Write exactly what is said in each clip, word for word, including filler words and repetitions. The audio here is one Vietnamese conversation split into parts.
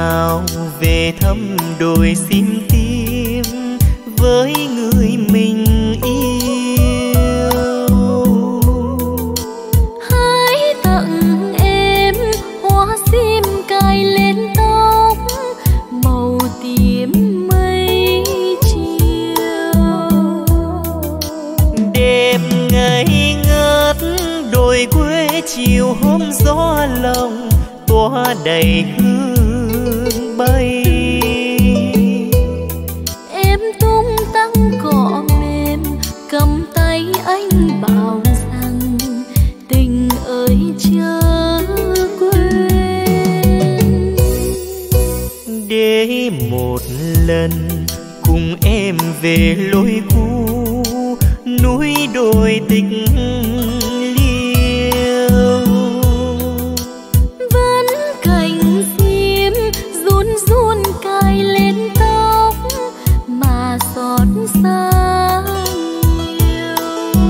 nào về thăm đồi sim tím với người mình yêu. Hãy tặng em hoa sim cài lên tóc màu tím mây chiều. Đêm ngày ngất đồi quê chiều hôm gió lòng tỏa đầy hương bay. Em tung tăng cỏ mềm cầm tay anh bảo rằng tình ơi chớ quên. Để một lần cùng em về lối cũ núi đồi tịch liêu. Vẫn cành sim run run cài lên tóc mà xót xa nhiều.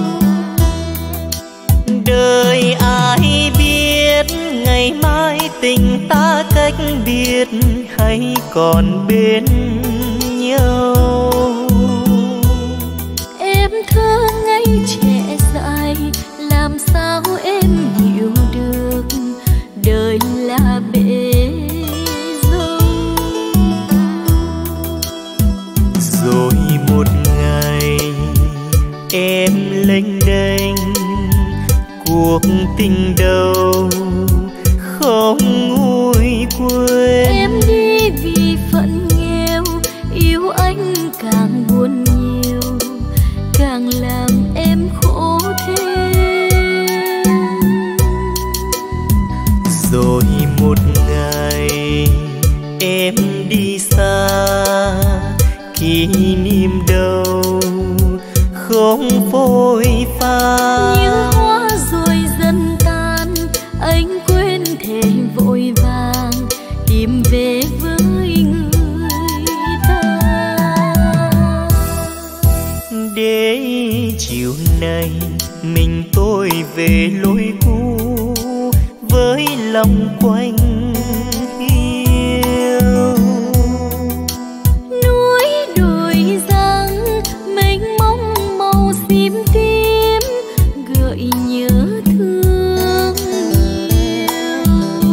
Đời ai biết ngày mai tình ta cách biệt hay còn bên nhau. Em thơ ngây trẻ dại làm sao em hiểu được đời là bể dâu. Rồi một ngày em lênh đênh cuộc tình đầu không nguôi quên. Em đi vì phận nghèo yêu anh càng buồn nhiều càng làm em khổ thêm. Rồi một ngày em đi xa kỷ niệm đâu không phôi pha. Như hoa rồi dần tan anh quên thể vội vàng tìm về với người ta. Để chiều nay mình tôi về lối cũ với lòng quanh hiu. Núi đồi giăng mênh mông màu sim tím gợi nhớ thương nhiều.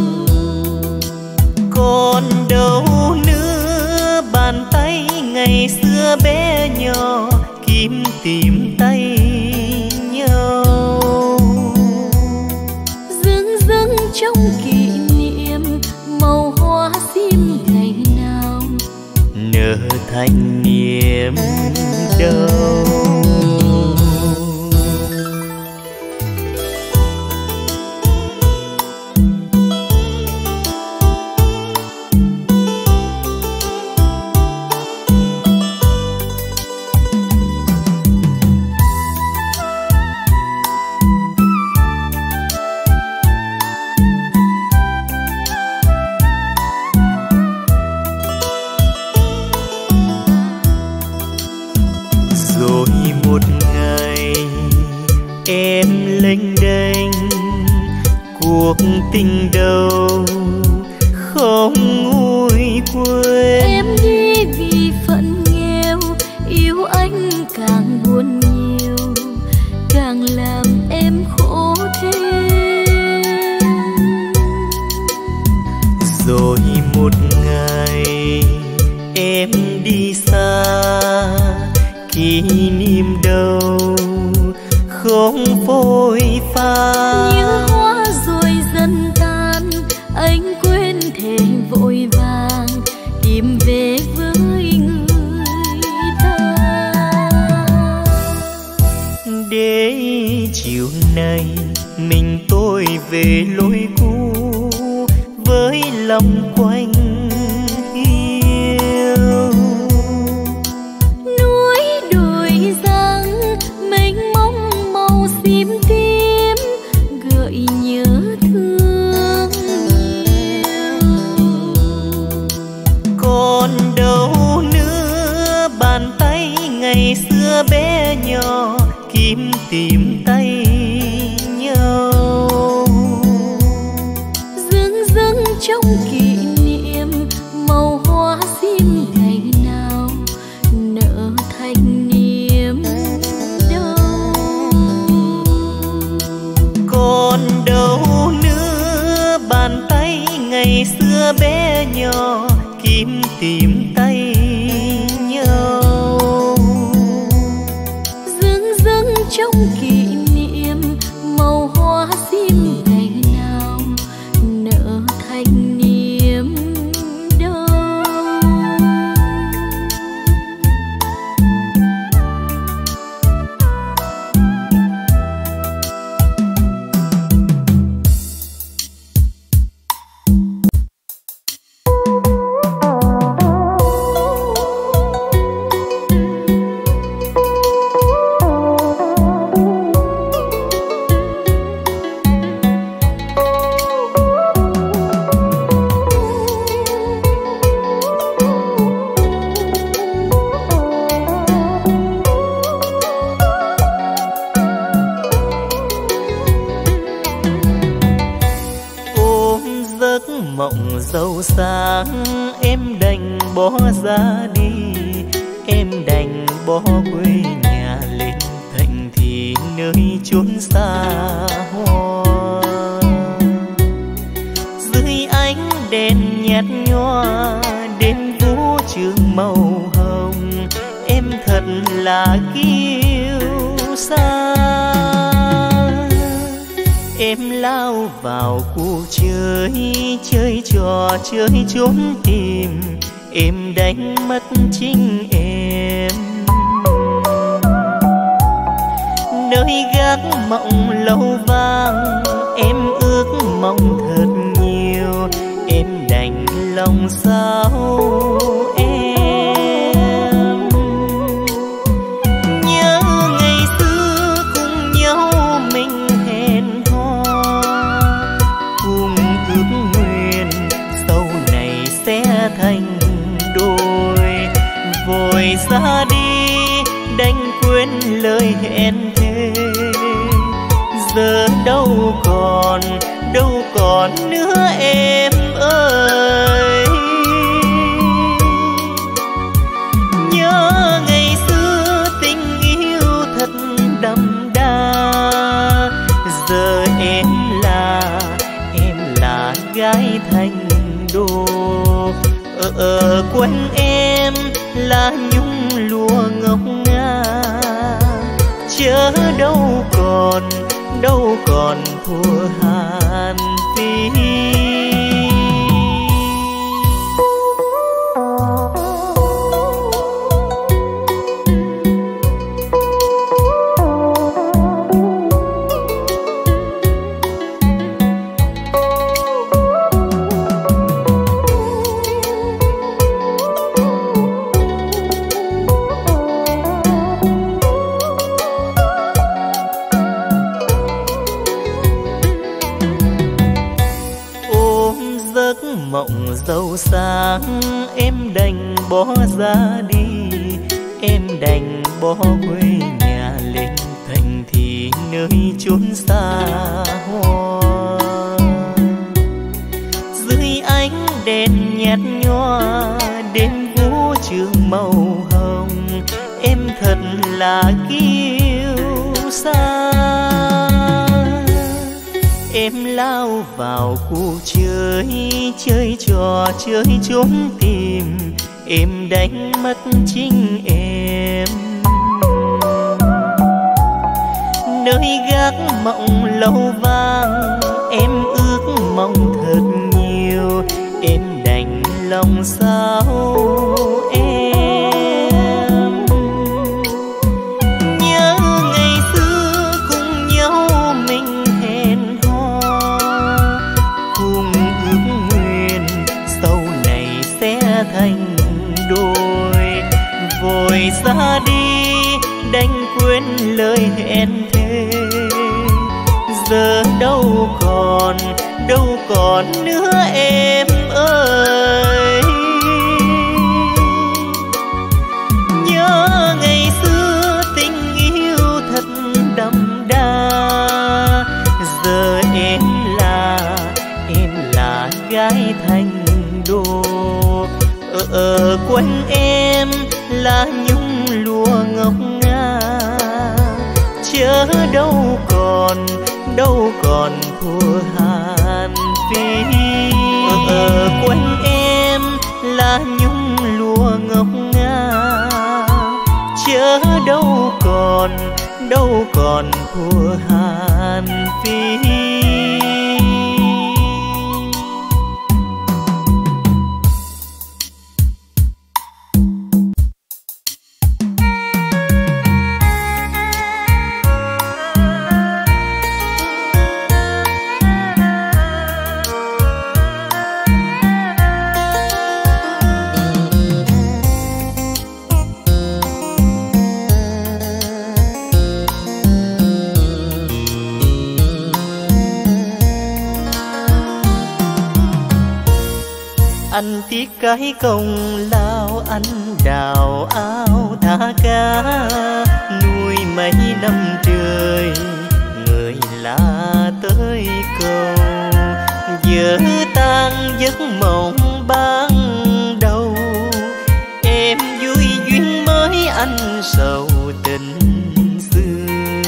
Còn đâu nữa bàn tay ngày xưa bé nhỏ kiếm tìm tay nhau. Dưng dưng trong kỷ niệm màu hoa sim ngày nào nở thành niềm đau. Rồi một ngày em lênh đênh cuộc tình đầu không nguôi quên. em đi vì phận nghèo yêu anh càng buồn nhiều càng làm em khổ thêm. Rồi một ngày em đi xa kỷ niệm đâu không phôi pha. Như hoa rồi dần tan anh quên thể vội vàng tìm về với người ta. Để chiều nay mình tôi về lối cũ với lòng quanh hiu. Núi đồi giăng mênh mông màu sim tím gợi nhớ thương nhiều. Còn đâu nữa bàn tay ngày xưa bé nhỏ kiếm tìm tay nhau. Dưng dưng trong kỷ niệm tìm tay nhau. Dưng dưng trong kỷ niệm màu hoa sim ngày nào nở thành niềm đau. Mộng dâu sáng em đành bỏ ra đi, em đành bỏ quê nhà lên thành thị nơi chốn xa hoa. Dưới ánh đèn nhạt nhòa đêm vũ trường màu hồng, em thật là kiêu sa. Em lao vào cuộc chơi, chơi trò chơi trốn tìm, em đánh mất chính em. Nơi gác mộng lâu vang, em ước mong thật nhiều, em đành lòng sao em. Nhớ ngày xưa cùng nhau mình hẹn hò, cùng ước nguyện sau này sẽ thành đôi. Vội ra đi đành quên lời hẹn thề, giờ đâu còn đâu còn nữa em ơi. Nhớ ngày xưa tình yêu thật đậm đà, giờ em là em là gái thành đô. Ở, ở quanh em là nhung lụa ngọc ngà, chớ đâu còn đâu còn thua Hàn Phi. Mộng dâu sáng em đành bỏ ra đi, em đành bỏ quê nhà lên thành thị nơi chốn xa hoa. Dưới ánh đèn nhạt nhòa đêm vũ trường màu hồng, em thật là kiêu sa. Em lao vào cuộc chơi, chơi trò chơi trốn tìm, em đánh mất chính em. Nơi gác mộng lâu vang, em ước mong thật nhiều, em đành lòng sao em. Nhớ ngày xưa cùng nhau mình hẹn hò, cùng ước nguyện sau này sẽ thành đôi. Vội ra đi đành quên lời hẹn thề, giờ đâu còn đâu còn nữa em ơi. Nhớ ngày xưa tình yêu thật đậm đà, giờ em là em là gái thành đô. Ở, ở quanh em là nhung lụa ngọc ngà, chớ đâu còn đâu còn thua Hàn Phi. Ở, ở quanh em là nhung nhớ đâu còn, đâu còn của Hàn Phi. Anh tiếc cái công lao anh đào ao thả cá, nuôi mấy năm trời người lạ tới cầu. Giờ tan giấc mộng ban đầu, em vui duyên mới anh sầu tình xưa.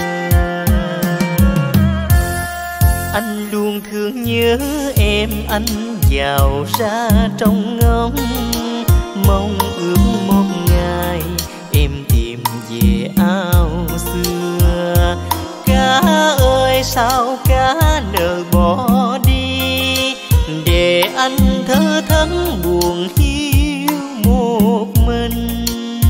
Anh luôn thương nhớ em, anh giàu ra trong ngóng, mong ước một ngày em tìm về ao xưa. Cá ơi sao cá nỡ bỏ đi, để anh thơ thẫn buồn hiu một mình.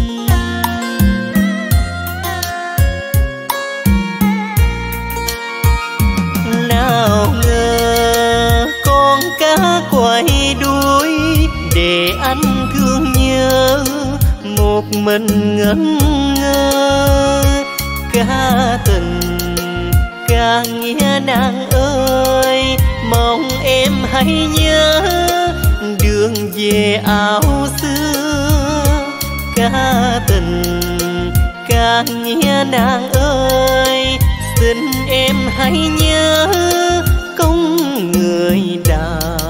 Nào ngờ con cá quay đuôi, để anh thương nhớ một mình ngẩn ngơ. Cá tình cá nghĩa nàng ơi, mong em hãy nhớ đường về ao xưa. Cá tình cá nghĩa nàng ơi, xin em hãy nhớ công người đào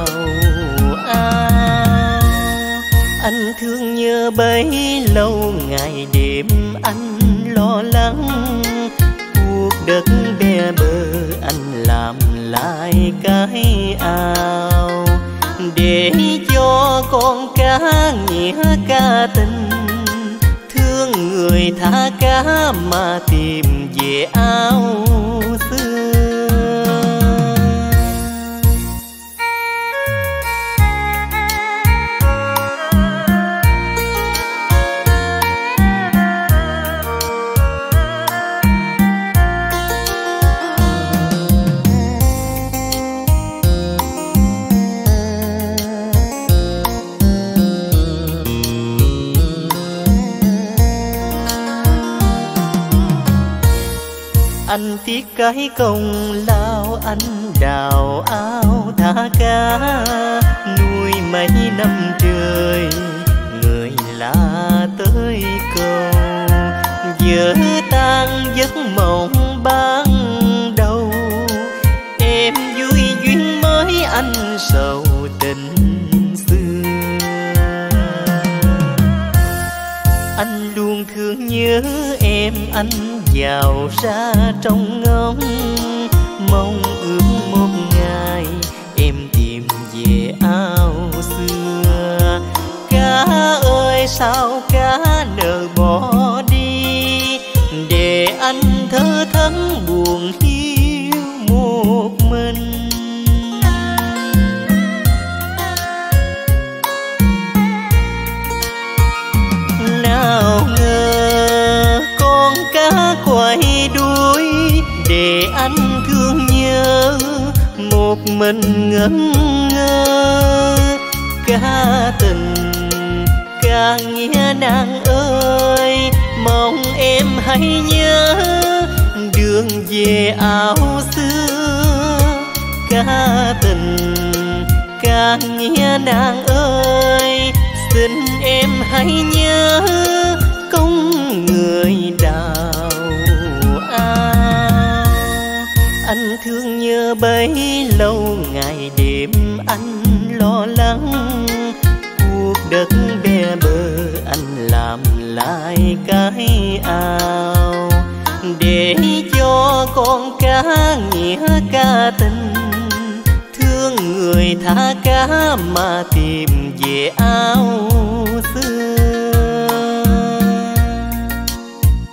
ao. Anh thương nhớ bấy lâu ngày đêm anh lo lắng, cuộc đất bé bơ anh làm lại cái ao, để cho con cá nghĩa cá tình. Thương người thả cá mà tìm về ao xưa. Anh tiếc cái công lao anh đào ao thả cá, nuôi mấy năm trời người lạ tới cầu. Giờ tan giấc mộng ban đầu, em vui duyên mới anh sầu tình xưa. Anh luôn thương nhớ em, anh giàu ra trong ngóng, mong ước một ngày em tìm về ao xưa. Cá ơi sao cá nỡ bỏ đi, để anh thơ thẫn buồn hiu một mình. Nào ngờ con cá quay đuôi, để anh thương nhớ một mình ngẩn ngơ. Cá tình cá nghĩa nàng ơi, mong em hãy nhớ đường về ao xưa. Cá tình cá nghĩa nàng ơi, xin em hãy nhớ công người đào ao. Anh thương nhớ bấy lâu ngày đêm anh lo lắng, cuộc đất bé bơ anh làm lại cái ao, để cho con cá nghĩa cá tình. Thương người thả cá mà tìm về ao xưa.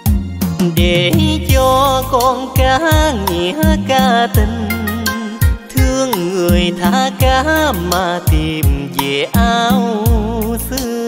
con cá nghĩa ca tình, thương người tha cá mà tìm về áo xưa.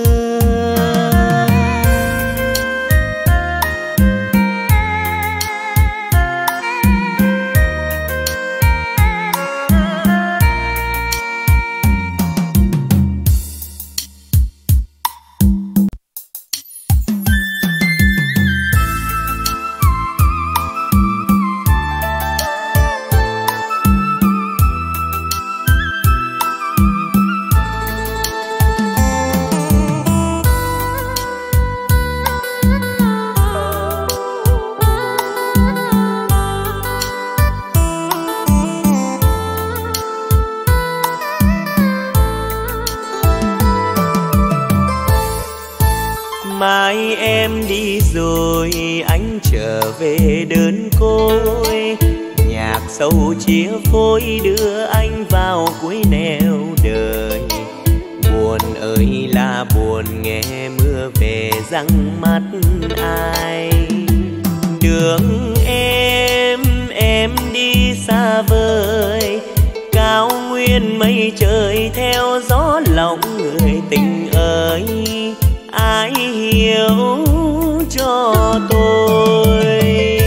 Mai em đi rồi anh trở về đơn côi, nhạc sâu chia phôi đưa anh vào cuối nẻo đời. Buồn ơi là buồn nghe mưa về răng mắt ai. Đường em em đi xa vời, cao nguyên mây trời theo gió lòng người tình ơi. Ai hiểu cho tôi,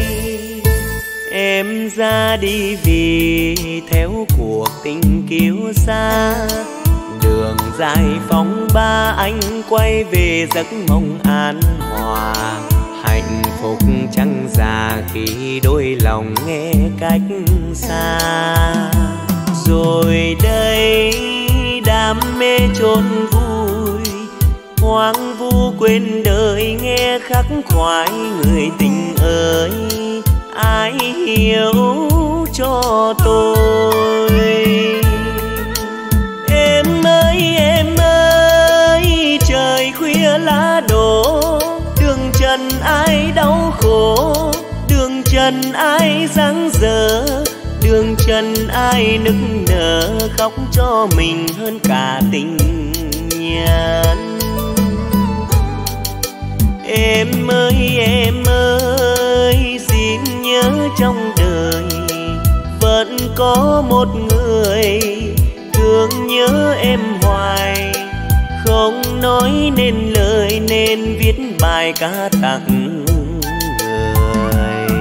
em ra đi vì theo cuộc tình kiêu xa. Đường dài phóng ba anh quay về giấc mộng an hòa. Hạnh phúc chẳng già khi đôi lòng nghe cách xa. Rồi đây đam mê chôn vui, hoang vu quên đời nghe khắc khoải người tình ơi. Ai hiểu cho tôi, em ơi em ơi trời khuya lá đổ. Đường trần ai đau khổ, đường trần ai giang dở, đường trần ai nức nở khóc cho mình hơn cả tình nhân. Em ơi em ơi xin nhớ trong đời vẫn có một người thương nhớ em hoài. Không nói nên lời nên viết bài ca tặng người.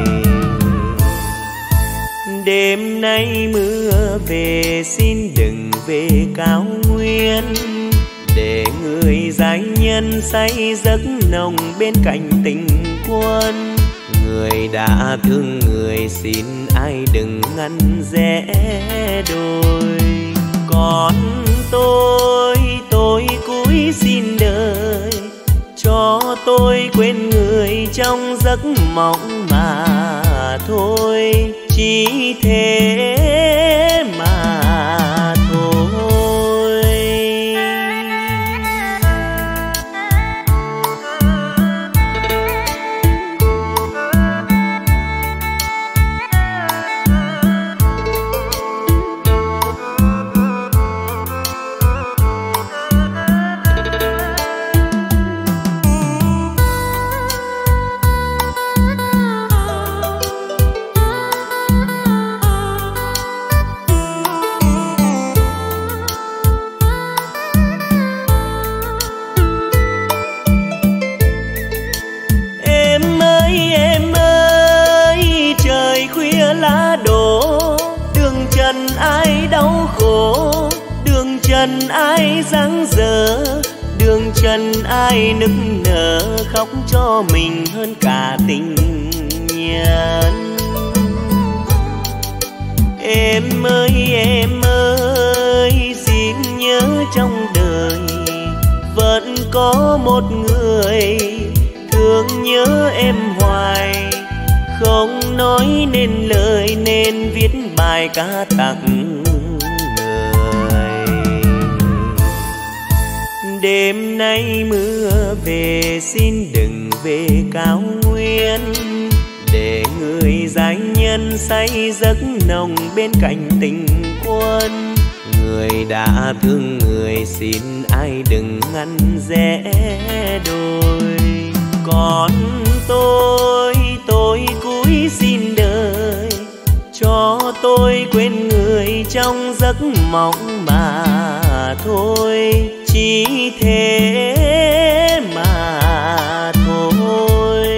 Đêm nay mưa về xin đừng về cao nguyên, để người giai nhân say giấc nồng bên cạnh tình quân. Người đã thương người xin ai đừng ngăn rẽ đôi. Còn tôi, tôi cúi xin đời, cho tôi quên người trong giấc mộng mà thôi. Chỉ thế mà thôi. Trần ai giang dở, đường trần ai nức nở khóc cho mình hơn cả tình nhân. Em ơi em ơi xin nhớ trong đời vẫn có một người thương nhớ em hoài. Không nói nên lời nên viết bài ca tặng. Đêm nay mưa về xin đừng về cao nguyên, để người giai nhân say giấc nồng bên cạnh tình quân. Người đã thương người xin ai đừng ngăn rẽ đôi. Còn tôi, tôi cúi xin đời, quên người trong giấc mộng mà thôi, chỉ thế mà thôi.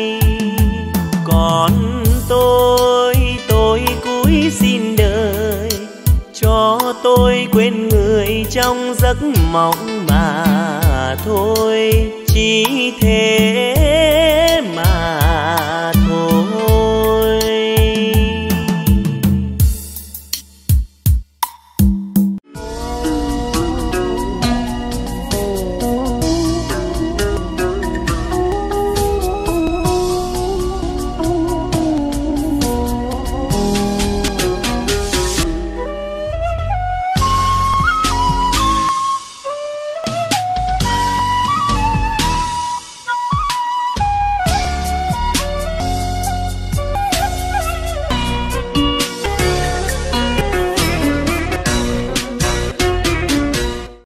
Còn tôi, tôi cúi xin đời, cho tôi quên người trong giấc mộng mà thôi, chỉ thế mà